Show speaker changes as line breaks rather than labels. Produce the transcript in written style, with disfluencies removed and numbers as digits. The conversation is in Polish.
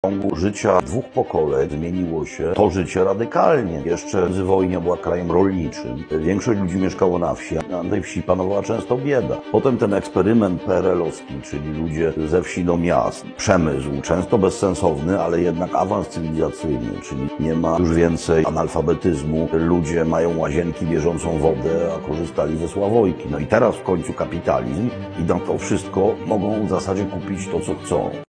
W ciągu życia dwóch pokoleń zmieniło się to życie radykalnie. Jeszcze wojna była krajem rolniczym. Większość ludzi mieszkało na wsi, a na tej wsi panowała często bieda. Potem ten eksperyment PRL-owski, czyli ludzie ze wsi do miast, przemysł, często bezsensowny, ale jednak awans cywilizacyjny, czyli nie ma już więcej analfabetyzmu. Ludzie mają łazienki, bieżącą wodę, a korzystali ze sławojki. No i teraz w końcu kapitalizm i na to wszystko mogą w zasadzie kupić to, co chcą.